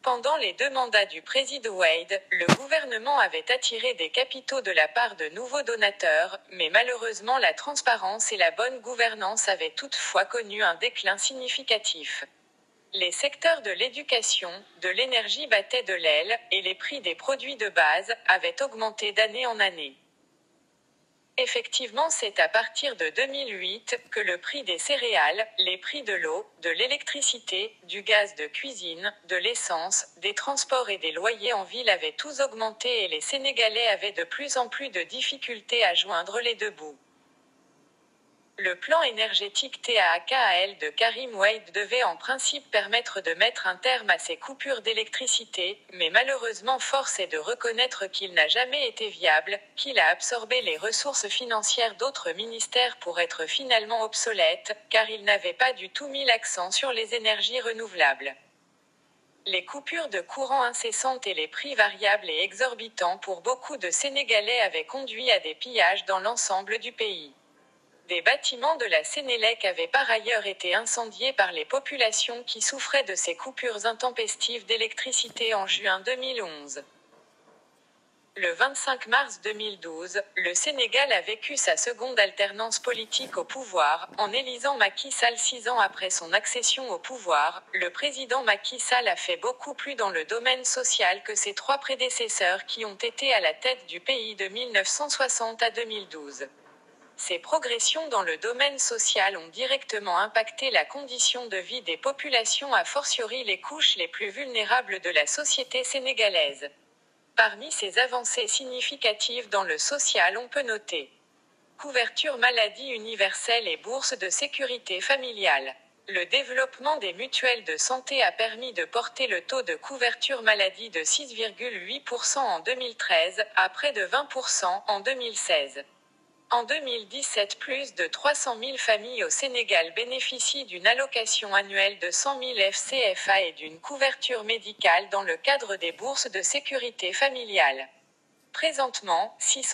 Pendant les 2 mandats du président Wade, le gouvernement avait attiré des capitaux de la part de nouveaux donateurs, mais malheureusement la transparence et la bonne gouvernance avaient toutefois connu un déclin significatif. Les secteurs de l'éducation, de l'énergie battaient de l'aile, et les prix des produits de base avaient augmenté d'année en année. Effectivement, c'est à partir de 2008 que le prix des céréales, les prix de l'eau, de l'électricité, du gaz de cuisine, de l'essence, des transports et des loyers en ville avaient tous augmenté et les Sénégalais avaient de plus en plus de difficultés à joindre les deux bouts. Le plan énergétique TAAKAL de Karim Wade devait en principe permettre de mettre un terme à ces coupures d'électricité, mais malheureusement force est de reconnaître qu'il n'a jamais été viable, qu'il a absorbé les ressources financières d'autres ministères pour être finalement obsolète, car il n'avait pas du tout mis l'accent sur les énergies renouvelables. Les coupures de courant incessantes et les prix variables et exorbitants pour beaucoup de Sénégalais avaient conduit à des pillages dans l'ensemble du pays. Des bâtiments de la Sénélec avaient par ailleurs été incendiés par les populations qui souffraient de ces coupures intempestives d'électricité en juin 2011. Le 25 mars 2012, le Sénégal a vécu sa seconde alternance politique au pouvoir, en élisant Macky Sall 6 ans après son accession au pouvoir. Le président Macky Sall a fait beaucoup plus dans le domaine social que ses 3 prédécesseurs qui ont été à la tête du pays de 1960 à 2012. Ces progressions dans le domaine social ont directement impacté la condition de vie des populations, a fortiori les couches les plus vulnérables de la société sénégalaise. Parmi ces avancées significatives dans le social, on peut noter couverture maladie universelle et bourse de sécurité familiale. Le développement des mutuelles de santé a permis de porter le taux de couverture maladie de 6,8% en 2013 à près de 20% en 2016. En 2017, plus de 300 000 familles au Sénégal bénéficient d'une allocation annuelle de 100 000 FCFA et d'une couverture médicale dans le cadre des bourses de sécurité familiale. Présentement,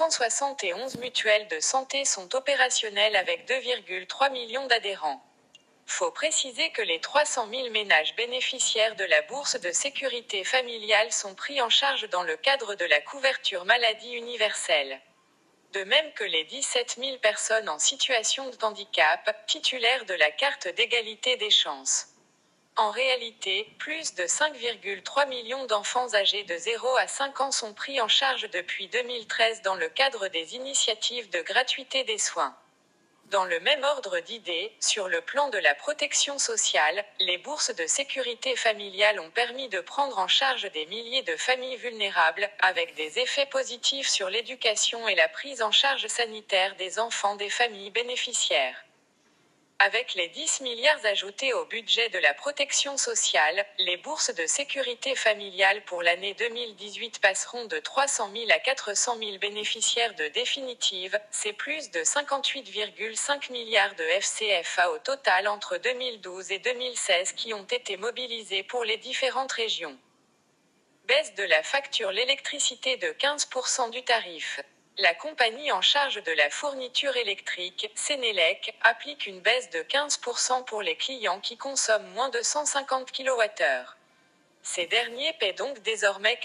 671 mutuelles de santé sont opérationnelles avec 2,3 millions d'adhérents. Faut préciser que les 300 000 ménages bénéficiaires de la bourse de sécurité familiale sont pris en charge dans le cadre de la couverture maladie universelle. De même que les 17 000 personnes en situation de handicap, titulaires de la carte d'égalité des chances. En réalité, plus de 5,3 millions d'enfants âgés de 0 à 5 ans sont pris en charge depuis 2013 dans le cadre des initiatives de gratuité des soins. Dans le même ordre d'idées, sur le plan de la protection sociale, les bourses de sécurité familiale ont permis de prendre en charge des milliers de familles vulnérables, avec des effets positifs sur l'éducation et la prise en charge sanitaire des enfants des familles bénéficiaires. Avec les 10 milliards ajoutés au budget de la protection sociale, les bourses de sécurité familiale pour l'année 2018 passeront de 300 000 à 400 000 bénéficiaires de définitive, c'est plus de 58,5 milliards de FCFA au total entre 2012 et 2016 qui ont été mobilisés pour les différentes régions. Baisse de la facture l'électricité de 15% du tarif. La compagnie en charge de la fourniture électrique, Sénélec, applique une baisse de 15% pour les clients qui consomment moins de 150 kWh. Ces derniers paient donc désormais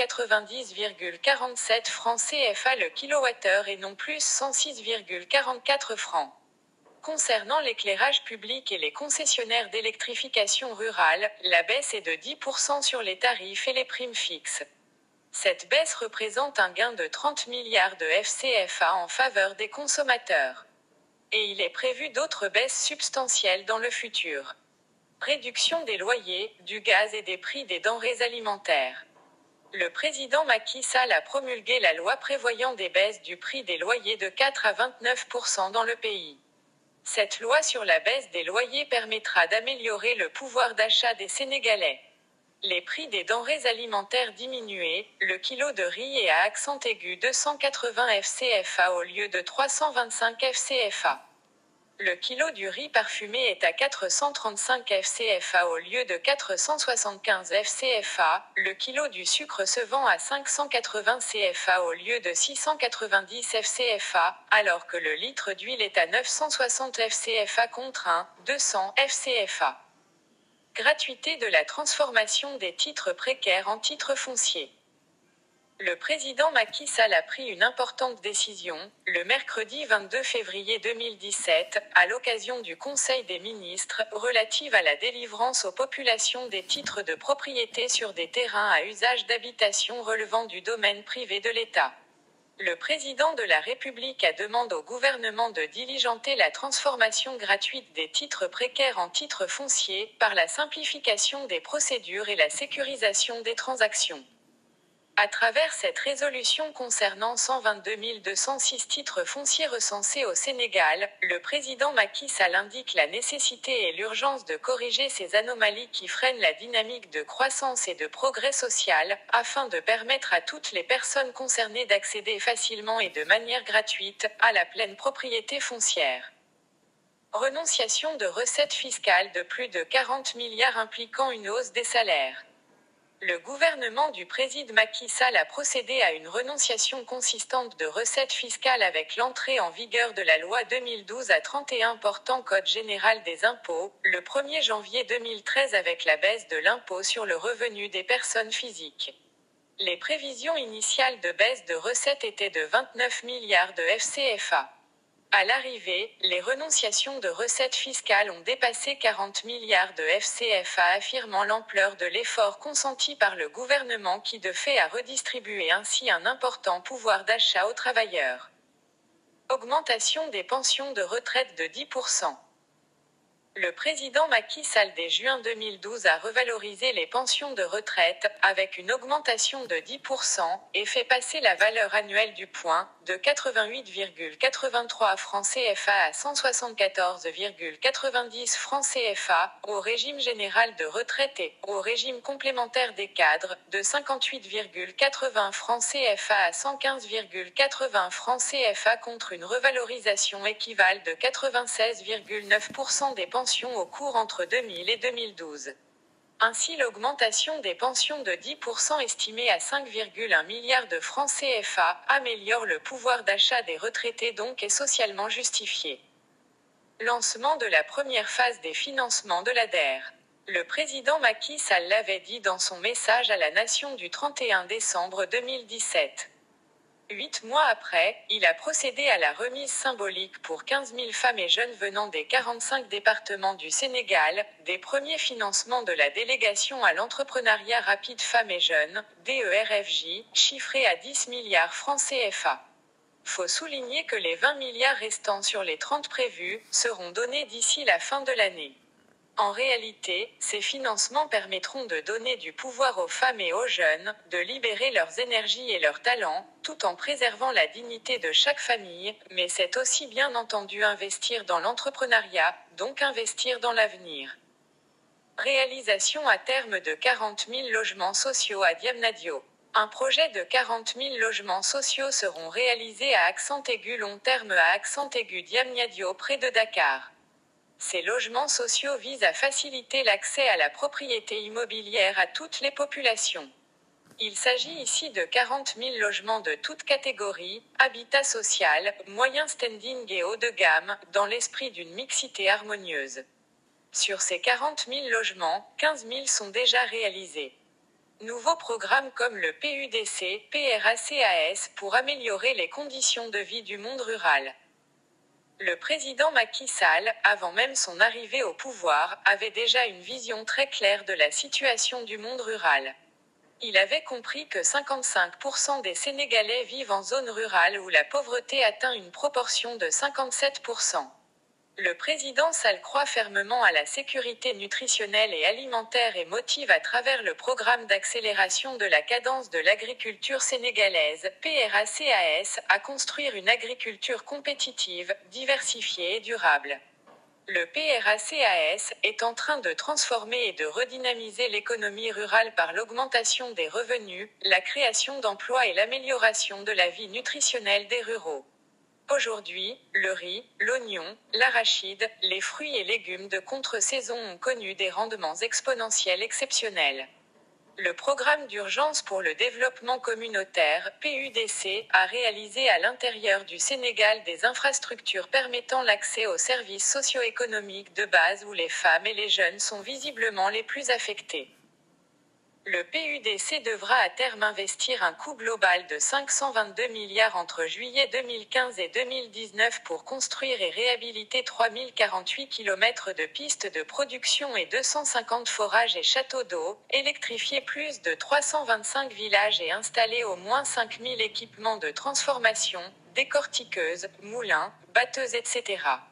90,47 francs CFA le kilowattheure et non plus 106,44 francs. Concernant l'éclairage public et les concessionnaires d'électrification rurale, la baisse est de 10% sur les tarifs et les primes fixes. Cette baisse représente un gain de 30 milliards de FCFA en faveur des consommateurs. Et il est prévu d'autres baisses substantielles dans le futur. Réduction des loyers, du gaz et des prix des denrées alimentaires. Le président Macky Sall a promulgué la loi prévoyant des baisses du prix des loyers de 4 à 29% dans le pays. Cette loi sur la baisse des loyers permettra d'améliorer le pouvoir d'achat des Sénégalais. Les prix des denrées alimentaires diminués, le kilo de riz est à accent aigu 280 FCFA au lieu de 325 FCFA. Le kilo du riz parfumé est à 435 FCFA au lieu de 475 FCFA, le kilo du sucre se vend à 580 CFA au lieu de 690 FCFA, alors que le litre d'huile est à 960 FCFA contre 200 FCFA. Gratuité de la transformation des titres précaires en titres fonciers. Le président Macky Sall a pris une importante décision, le mercredi 22 février 2017, à l'occasion du Conseil des ministres, relative à la délivrance aux populations des titres de propriété sur des terrains à usage d'habitation relevant du domaine privé de l'État. Le président de la République a demandé au gouvernement de diligenter la transformation gratuite des titres précaires en titres fonciers, par la simplification des procédures et la sécurisation des transactions. À travers cette résolution concernant 122 206 titres fonciers recensés au Sénégal, le président Macky Sall indique la nécessité et l'urgence de corriger ces anomalies qui freinent la dynamique de croissance et de progrès social, afin de permettre à toutes les personnes concernées d'accéder facilement et de manière gratuite à la pleine propriété foncière. Renonciation de recettes fiscales de plus de 40 milliards impliquant une hausse des salaires. Le gouvernement du président Macky Sall a procédé à une renonciation consistante de recettes fiscales avec l'entrée en vigueur de la loi 2012-31 portant Code général des impôts, le 1er janvier 2013 avec la baisse de l'impôt sur le revenu des personnes physiques. Les prévisions initiales de baisse de recettes étaient de 29 milliards de FCFA. À l'arrivée, les renonciations de recettes fiscales ont dépassé 40 milliards de FCFA, affirmant l'ampleur de l'effort consenti par le gouvernement qui de fait a redistribué ainsi un important pouvoir d'achat aux travailleurs. Augmentation des pensions de retraite de 10%. Le président Macky Sall dès juin 2012 a revalorisé les pensions de retraite, avec une augmentation de 10%, et fait passer la valeur annuelle du point, de 88,83 francs CFA à 174,90 francs CFA, au régime général de retraite et au régime complémentaire des cadres, de 58,80 francs CFA à 115,80 francs CFA contre une revalorisation équivalente de 96,9% des pensions au cours entre 2000 et 2012. Ainsi, l'augmentation des pensions de 10% estimée à 5,1 milliards de francs CFA améliore le pouvoir d'achat des retraités donc est socialement justifiée. Lancement de la première phase des financements de l'ADER. Le président Macky Sall l'avait dit dans son message à la nation du 31 décembre 2017. 8 mois après, il a procédé à la remise symbolique pour 15 000 femmes et jeunes venant des 45 départements du Sénégal, des premiers financements de la délégation à l'entrepreneuriat rapide femmes et jeunes, DERFJ, chiffrés à 10 milliards francs CFA. Faut souligner que les 20 milliards restants sur les 30 prévus seront donnés d'ici la fin de l'année. En réalité, ces financements permettront de donner du pouvoir aux femmes et aux jeunes, de libérer leurs énergies et leurs talents, tout en préservant la dignité de chaque famille, mais c'est aussi bien entendu investir dans l'entrepreneuriat, donc investir dans l'avenir. Réalisation à terme de 40 000 logements sociaux à Diamniadio. Un projet de 40 000 logements sociaux seront réalisés à Accent-Aigu long terme à Accent-Aigu Diamniadio près de Dakar. Ces logements sociaux visent à faciliter l'accès à la propriété immobilière à toutes les populations. Il s'agit ici de 40 000 logements de toutes catégories, habitat social, moyen standing et haut de gamme, dans l'esprit d'une mixité harmonieuse. Sur ces 40 000 logements, 15 000 sont déjà réalisés. Nouveaux programmes comme le PUDC, PRACAS pour améliorer les conditions de vie du monde rural. Le président Macky Sall, avant même son arrivée au pouvoir, avait déjà une vision très claire de la situation du monde rural. Il avait compris que 55% des Sénégalais vivent en zone rurale où la pauvreté atteint une proportion de 57%. Le président Sall croit fermement à la sécurité nutritionnelle et alimentaire et motive à travers le programme d'accélération de la cadence de l'agriculture sénégalaise, PRACAS, à construire une agriculture compétitive, diversifiée et durable. Le PRACAS est en train de transformer et de redynamiser l'économie rurale par l'augmentation des revenus, la création d'emplois et l'amélioration de la vie nutritionnelle des ruraux. Aujourd'hui, le riz, l'oignon, l'arachide, les fruits et légumes de contre-saison ont connu des rendements exponentiels exceptionnels. Le Programme d'urgence pour le développement communautaire, PUDC, a réalisé à l'intérieur du Sénégal des infrastructures permettant l'accès aux services socio-économiques de base où les femmes et les jeunes sont visiblement les plus affectés. Le PUDC devra à terme investir un coût global de 522 milliards entre juillet 2015 et 2019 pour construire et réhabiliter 3048 km de pistes de production et 250 forages et châteaux d'eau, électrifier plus de 325 villages et installer au moins 5000 équipements de transformation, décortiqueuses, moulins, batteuses etc.